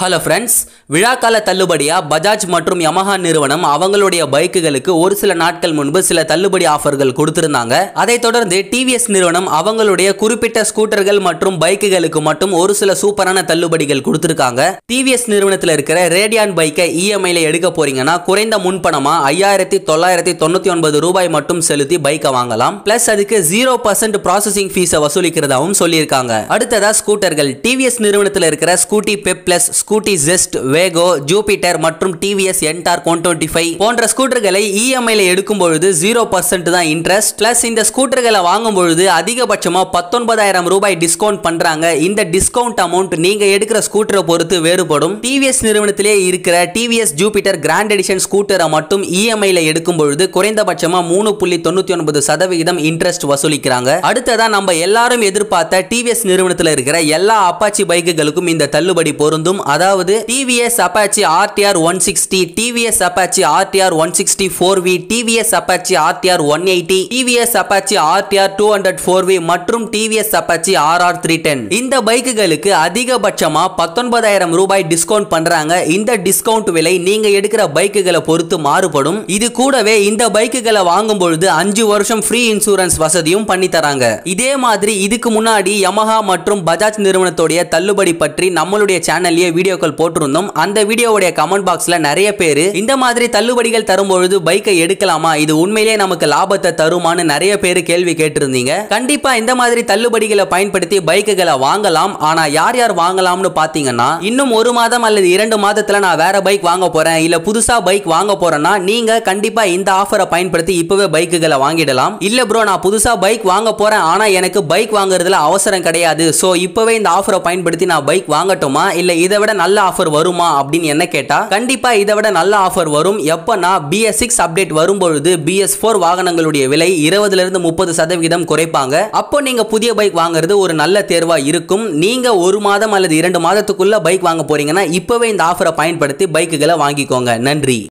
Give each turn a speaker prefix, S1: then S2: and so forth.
S1: Hello friends, விழாக்கால தள்ளுபடியா பஜாஜ் மற்றும் யமஹா நிறுவனம் அவங்களுடைய பைக்குகளுக்கு ஒரு சில நாட்கள் முன்பு சில தள்ளுபடி ஆஃபர்கள் கொடுத்திருந்தாங்க. அதைத் தொடர்ந்து டிவிஎஸ் நிறுவனம் அவங்களுடைய குறிப்பிட்ட ஸ்கூட்டர்கள் மற்றும் பைக்குகளுக்கு மட்டும் ஒரு சில சூப்பரான தள்ளுபடிகள் கொடுத்திருக்காங்க. டிவிஎஸ் நிறுவனத்தில் இருக்கிற ரேடியான் பைக்கை இஎம்ஐல எடுக்க போறீங்கன்னா குறைந்த முன்பணமா 5999 ரூபாய் மட்டும் செலுத்தி பைக்கை வாங்கலாம். பிளஸ் அதுக்கு 0% ப்ராசஸிங் ஃபீஸை வசூலிக்கிறதாவும் சொல்லியிருக்காங்க. அடுத்ததா ஸ்கூட்டர்கள். டிவிஎஸ் நிறுவனத்தில் இருக்கிற Scooty Pep plus, Scooty Zest, Wego, Jupiter மற்றும் டிவிஎஸ் என்டார் 125 போன்ற ஸ்கூட்டர்களை இஎம்ஐல எடுக்கும் பொழுது 0% தான் இன்ட்ரெஸ்ட். பிளஸ் இந்த ஸ்கூட்டர்களை வாங்கும் பொழுது அதிகபட்சமா 19,000 ரூபாய் டிஸ்கவுண்ட் பண்றாங்க. இந்த டிஸ்கவுண்ட் அமௌண்ட் நீங்க எடுக்கிற ஸ்கூட்டரை பொறுத்து வேறுபடும். டிவிஎஸ் நிறுவனத்திலே இருக்கிற டிவிஎஸ் ஜூபிட்டர் கிராண்ட் எடிஷன் ஸ்கூட்டரை மட்டும் இஎம்ஐல எடுக்கும் பொழுது குறைந்தபட்சமா 3.99% இன்ட்ரெஸ்ட் வசூலிக்கிறாங்க. அடுத்ததா நம்ம எல்லாரும் எதிர்பார்த்த டிவிஎஸ் நிறுவனத்தில் இருக்கிற எல்லா அப்பாச்சி பைக்குகளுக்கும் இந்த தள்ளுபடி பொருந்தும். அதாவது TVS Apache RTR 160, TVS Apache RTR 160 4V, TVS Apache RTR 180, TVS Apache RTR 200 4V மற்றும் TVS Apache RR 310. இந்த பைக்குகளுக்கு அதிகபட்சமா 19,000 ரூபாய் டிஸ்கவுண்ட் பண்றாங்க. இந்த டிஸ்கவுண்ட் விலை நீங்க எடுக்கிற பைக்குகளை பொறுத்து மாறுபடும். இது கூடவே இந்த பைக்குகளை வாங்கும் பொழுது 5 வருஷம் ஃப்ரீ இன்சூரன்ஸ் வசதியும் பண்ணி தராங்க. இதே மாதிரி இதுக்கு முன்னாடி யமஹா மற்றும் பஜாஜ் நிறுவனத்துடைய தள்ளுபடி பற்றி நம்மளுடைய சேனல்லே வீடியோக்கள் போட்டிருந்தோம். அந்த வீடியோவுடைய கமெண்ட் பாக்ஸ்ல நிறைய பேர் இந்த மாதிரி தள்ளுபடிகள் தரும்பொழுது பைக்கை எடுக்கலாமா, இது உண்மையிலேயே நமக்கு லாபத்தை தருமான்னு நிறைய பேர் கேள்வி கேட்டிருந்தீங்க. கண்டிப்பா இந்த மாதிரி தள்ளுபடிகளை பயன்படுத்தி பைக்குகளை வாங்கலாம். ஆனா யார் யார் வாங்கலாம்னு பாத்தீங்கன்னா, இன்னும் 1 மாதம் அல்லது 2 மாதத்துல நான் வேற பைக் வாங்க போறேன், இல்ல புதுசா பைக் வாங்க போறேன்னா நீங்க கண்டிப்பா இந்த ஆஃபரை பயன்படுத்தி இப்பவே பைக்குகளை வாங்கிடலாம். இல்ல ப்ரோ, நான் புதுசா பைக் வாங்க போறேன், ஆனா எனக்கு பைக் வாங்குறதுல அவசரம் கிடையாது, சோ இப்பவே இந்த ஆஃபரை பயன்படுத்தி நான் பைக் வாங்கட்டுமா, இல்ல இதை விட நல்ல ஆஃபர் வருமா அப்படின்னு என்ன கேட்டா, கண்டிப்பா இதை விட நல்ல ஆஃபர் வரும். எப்பனா BS6 அப்டேட் வரும்பொழுது BS4 வாகனங்களுடைய விலை 20-30% குறைப்பாங்க. அப்போ நீங்க புதிய பைக் வாங்குறது ஒரு நல்ல தேர்வா இருக்கும். நீங்க 1 மாதம் அல்லது 2 மாதத்துக்குள்ள பைக் வாங்க போறீங்கன்னா இப்பவே இந்த ஆஃபரை பயன்படுத்தி பைக்குகளை வாங்கிக்கோங்க. நன்றி.